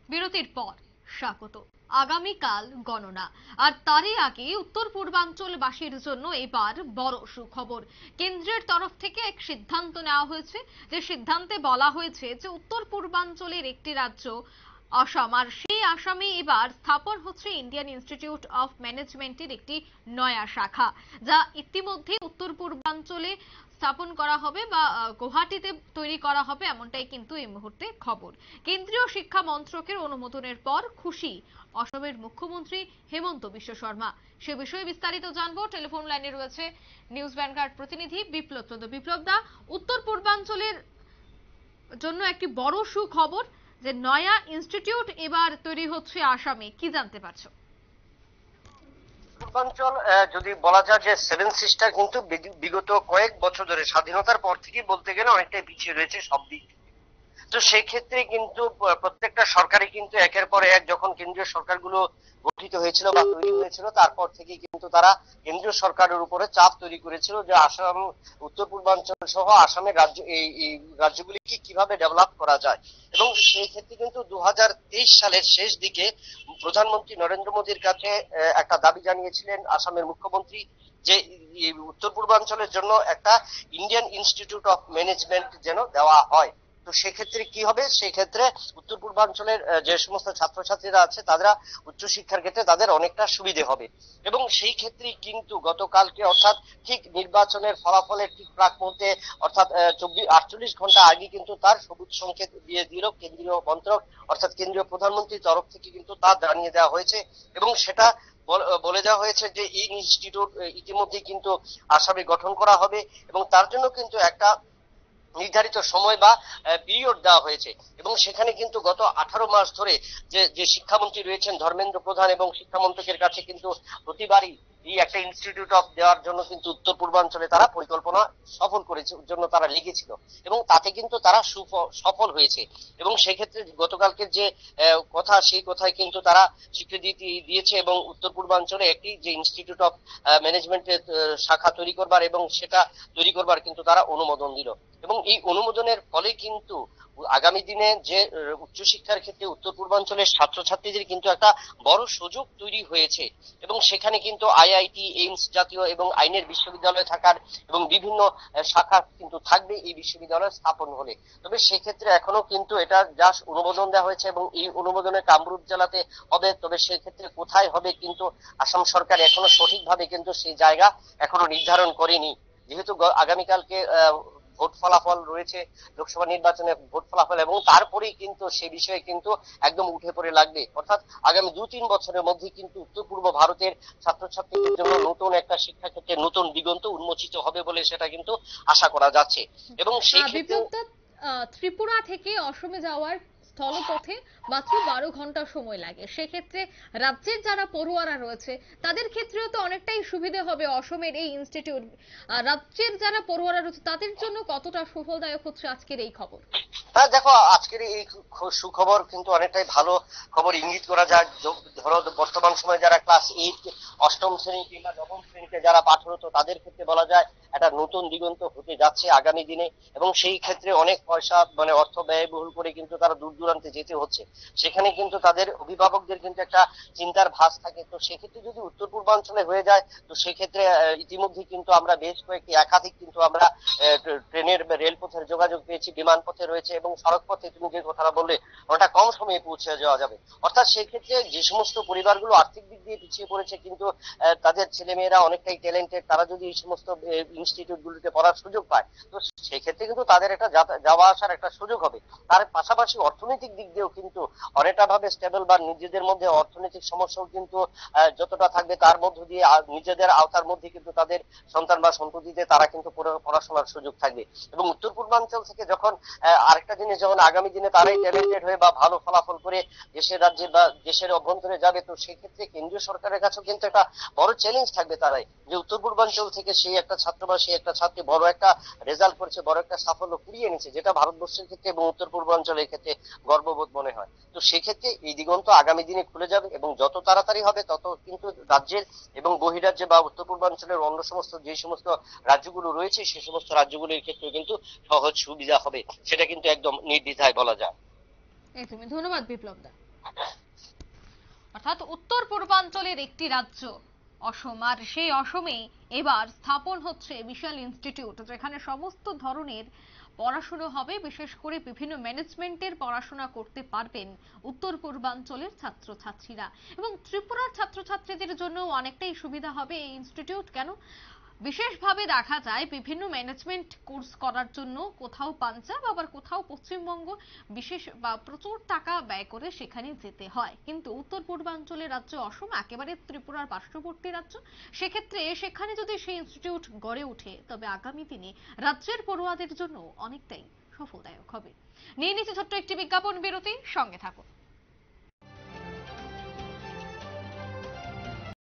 বিরতির পর স্বাগত। আগামীকাল গণনা, আর তারই আগে উত্তর পূর্বাঞ্চলবাসীর জন্য এবার বড় সুখবর। কেন্দ্রের তরফ থেকে এক সিদ্ধান্ত নেওয়া হয়েছে, যে সিদ্ধান্তে বলা হয়েছে যে উত্তর পূর্বাঞ্চলের একটি রাজ্য আসাম, আর সেই আসামে এবার স্থাপন হচ্ছে ইন্ডিয়ান ইনস্টিটিউট অফ ম্যানেজমেন্টের একটি নয়া শাখা, যা ইতিমধ্যে উত্তর পূর্বাঞ্চলে স্থাপন করা হবে বা গুয়াহাটিতে তৈরি করা হবে, এমনটাই কিন্তু এই মুহূর্তে খবর। কেন্দ্রীয় শিক্ষা মন্ত্রকের অনুমোদনের পর খুশি অসমের মুখ্যমন্ত্রী হেমন্ত বিশ্ব শর্মা। সে বিষয়ে বিস্তারিত জানবো। টেলিফোন লাইনে রয়েছে নিউজ ভ্যানগার্ড প্রতিনিধি বিপ্লব চন্দ্র। বিপ্লব দা, উত্তর পূর্বাঞ্চলের জন্য একটি বড় সুখবর, যে নয়া ইনস্টিটিউট এবার তৈরি হচ্ছে আসামে, কি জানতে পারছো? পূর্বাঞ্চল যদি বলা যায় যে সেভেন সিস্টার কিন্তু বিগত কয়েক বছর ধরে স্বাধীনতার পর থেকে বলতে গেলে অনেকটাই পিছিয়ে রয়েছে সব দিক থেকে। তো সেই ক্ষেত্রে কিন্তু প্রত্যেকটা সরকারই কিন্তু একের পর এক যখন কেন্দ্রীয় সরকারগুলো গঠিত হয়েছিল বা তৈরি হয়েছিল, তারপর থেকে কিন্তু তারা কেন্দ্রীয় সরকারের উপরে চাপ তৈরি করেছিল যে আসাম, উত্তর পূর্বাঞ্চল সহ আসামের রাজ্য, এই রাজ্যগুলিকে কিভাবে ডেভেলপ করা যায়। এবং সেই ক্ষেত্রে কিন্তু 2023 সালের শেষ দিকে প্রধানমন্ত্রী নরেন্দ্র মোদীর কাছে একটা দাবি জানিয়েছিলেন আসামের মুখ্যমন্ত্রী, যে উত্তর পূর্বাঞ্চলের জন্য একটা ইন্ডিয়ান ইনস্টিটিউট অফ ম্যানেজমেন্ট যেন দেওয়া হয়। তো সেক্ষেত্রে কি হবে, সেই ক্ষেত্রে উত্তর পূর্বাঞ্চলের যে সমস্ত ছাত্রছাত্রীরা আছে তারা উচ্চশিক্ষার ক্ষেত্রে তাদের অনেকটা সুবিধে হবে। এবং সেই ক্ষেত্রে কিন্তু গতকালকে, অর্থাৎ ঠিক নির্বাচনের ফলাফলের ঠিক প্রাক মুহূর্তে, অর্থাৎ 48 ঘন্টা আগে কিন্তু তার সবুজ সংকেত দিয়ে দিল কেন্দ্রীয় মন্ত্রক, অর্থাৎ কেন্দ্রীয় প্রধানমন্ত্রীর তরফ থেকে কিন্তু তা জানিয়ে দেওয়া হয়েছে। এবং সেটা বলে দেওয়া হয়েছে যে এই ইনস্টিটিউট ইতিমধ্যে কিন্তু আসামে গঠন করা হবে, এবং তার জন্য কিন্তু একটা নির্ধারিত সময় বা পিরিয়ড দেওয়া হয়েছে। এবং সেখানে কিন্তু গত 18 মাস ধরে যে শিক্ষামন্ত্রী রয়েছেন ধর্মেন্দ্র প্রধান, এবং শিক্ষামন্ত্রকের কাছে কিন্তু প্রতিবারই এই একটা ইনস্টিটিউট অফ দেওয়ার জন্য কিন্তু উত্তর পূর্বাঞ্চলে তারা পরিকল্পনা সফল করেছে, জন্য তারা লেগেছিল, এবং তাতে কিন্তু তারা সফল হয়েছে। এবং সেক্ষেত্রে গতকালকে যে কথা, সেই কথায় কিন্তু তারা স্বীকৃতি দিয়েছে, এবং উত্তর পূর্বাঞ্চলে একটি যে ইনস্টিটিউট অফ ম্যানেজমেন্টের শাখা তৈরি করবার, এবং সেটা তৈরি করবার কিন্তু তারা অনুমোদন দিল। এবং এই অনুমোদনের ফলে কিন্তু আগামী দিনে যে উচ্চশিক্ষার ক্ষেত্রে উত্তর পূর্বাঞ্চলের ছাত্রছাত্রীদের কিন্তু একটা বড় সুযোগ তৈরি হয়েছে। এবং সেখানে কিন্তু আইআইটি, এইমস জাতীয় এবং আইনের বিশ্ববিদ্যালয় থাকার এবং বিভিন্ন শাখা কিন্তু থাকবে এই বিশ্ববিদ্যালয় স্থাপন হলে। তবে সেক্ষেত্রে এখনো কিন্তু এটা জাস্ট অনুমোদন দেওয়া হয়েছে, এবং এই অনুমোদনে কামরূপ জেলাতে হবে। তবে সেক্ষেত্রে কোথায় হবে কিন্তু আসাম সরকার এখনো সঠিকভাবে কিন্তু সেই জায়গা এখনো নির্ধারণ করেনি। যেহেতু আগামীকালকে ভোট ফলাফল রয়েছে, লোকসভা নির্বাচনে ভোট ফলাফল, এবং তারপরেই কিন্তু সে বিষয়ে কিন্তু একদম উঠে পড়ে লাগবে। অর্থাৎ আগামী 2-3 বছরের মধ্যে কিন্তু উত্তর পূর্ব ভারতের ছাত্রছাত্রীদের জন্য নতুন একটা শিক্ষাক্ষেত্রে নতুন দিগন্ত উন্মোচিত হবে বলে সেটা কিন্তু আশা করা যাচ্ছে। এবং সেই ক্ষেত্রে ত্রিপুরা থেকে অসমে যাওয়ার স্থলপথে মাত্র 12 ঘন্টা সময় লাগে। সেক্ষেত্রে রাজ্যের যারা পড়ুয়ারা রয়েছে তাদের ক্ষেত্রেও তো অনেকটাই সুবিধা হবে অসমের এই ইনস্টিটিউট। আর রাজ্যের যারা পড়ুয়ারা রয়েছে তাদের জন্য কতটা সুফলদায়ক হচ্ছে আজকের এই খবর? হ্যাঁ, দেখো, আজকের এই সুখবর কিন্তু অনেকটাই ভালো খবর ইঙ্গিত করা যায়। ধরো বর্তমান সময়ে যারা ক্লাস 8, অষ্টম শ্রেণী কিংবা নবম শ্রেণীতে যারা পাঠরত, তাদের ক্ষেত্রে বলা যায় একটা নতুন দিগন্ত হতে যাচ্ছে আগামী দিনে। এবং সেই ক্ষেত্রে অনেক পয়সা, মানে অর্থ ব্যয়বহুল করে কিন্তু তারা দূর দূরান্তে যেতে হচ্ছে। সেখানে কিন্তু তাদের অভিভাবকদের কিন্তু একটা চিন্তার ভাস থাকে। তো সেক্ষেত্রে যদি উত্তর পূর্বাঞ্চলে হয়ে যায়, তো সেক্ষেত্রে ইতিমধ্যে কিন্তু আমরা বেশ কয়েকটি একাধিক কিন্তু আমরা ট্রেনের, রেলপথের যোগাযোগ পেয়েছি, বিমান পথে রয়েছে, এবং সড়ক পথে তুমি যে কথাটা বললে ওটা কম সময়ে পৌঁছে যাওয়া যাবে। অর্থাৎ সেক্ষেত্রে যে সমস্ত পরিবারগুলো আর্থিক দিক দিয়ে পিছিয়ে পড়েছে কিন্তু তাদের ছেলেমেয়েরা অনেকটাই ট্যালেন্টেড, তারা যদি এই সমস্ত ইনস্টিটিউট গুলিতে পড়ার সুযোগ পায়, তো সেক্ষেত্রে কিন্তু তাদের একটা যাওয়া আসার একটা সুযোগ হবে। তার পাশাপাশি অর্থনৈতিক দিক দিয়েও কিন্তু অনেকটা ভাবে স্টেবল, বা নিজেদের মধ্যে অর্থনৈতিক সমস্যাও কিন্তু যতটা থাকবে তার মধ্য দিয়ে নিজেদের আওতার মধ্যে কিন্তু তাদের সন্তান বা সন্ততিতে তারা কিন্তু পড়াশোনার সুযোগ থাকবে। এবং উত্তর পূর্বাঞ্চল থেকে যখন আরেকটা জিনিস, যখন আগামী দিনে তারাই ট্যালেন্টেড হয়ে বা ভালো ফলাফল করে দেশের রাজ্যে বা দেশের অভ্যন্তরে যাবে, তো সেক্ষেত্রে কেন্দ্রীয় সরকারের কাছেও কিন্তু একটা বড় চ্যালেঞ্জ থাকবে তারাই, যে উত্তর পূর্বাঞ্চল থেকে সেই একটা ছাত্র বা সেই একটা ছাত্রী বড় একটা রেজাল্ট করেছে, বড় একটা সাফল্য কুড়িয়ে এনেছে, যেটা ভারতবর্ষের ক্ষেত্রে এবং উত্তর পূর্বাঞ্চলের ক্ষেত্রে গর্ববোধ মনে হয়। তো সেক্ষেত্রে এই দিগন্ত আগামী দিনে খুলে যাবে, এবং যত তাড়াতাড়ি হবে তত কিন্তু রাজ্যের এবং বহিরাজ্যে বা উত্তর পূর্বাঞ্চলের অন্য সমস্ত যে সমস্ত রাজ্যগুলো রয়েছে সে সমস্ত রাজ্যগুলির ক্ষেত্রে কিন্তু সহজ সুবিধা হবে, সেটা কিন্তু একদম নির্দ্বিধায় বলা যায়। একদমই, ধন্যবাদ বিপ্লব দা। অর্থাৎ উত্তর পূর্বাঞ্চলের একটি রাজ্য অসম, আর সেই অসমে এবার স্থাপন হচ্ছে বিশাল ইনস্টিটিউট, যেখানে সমস্ত ধরনের পড়াশোনা হবে। বিশেষ করে বিভিন্ন ম্যানেজমেন্টের পড়াশোনা করতে পারবেন উত্তর পূর্বাঞ্চলের ছাত্রছাত্রীরা, এবং ত্রিপুরার ছাত্রছাত্রীদের জন্য অনেকটাই সুবিধা হবে এই ইনস্টিটিউট। কেন? বিশেষভাবে দেখা যায় বিভিন্ন ম্যানেজমেন্ট কোর্স করার জন্য কোথাও পাঞ্জাব, আবার কোথাও পশ্চিমবঙ্গ, বিশেষ বা প্রচুর টাকা ব্যয় করে সেখানে যেতে হয়। কিন্তু উত্তর পূর্বাঞ্চলের রাজ্য অসম একেবারে ত্রিপুরার পার্শ্ববর্তী রাজ্য, সেক্ষেত্রে সেখানে যদি সেই ইনস্টিটিউট গড়ে ওঠে তবে আগামী দিনে রাজ্যের পড়ুয়াদের জন্য অনেকটাই সফলদায়ক হবে। নিয়ে নিচ্ছে ছোট্ট একটি বিজ্ঞাপন বিরতি, সঙ্গে থাকুন।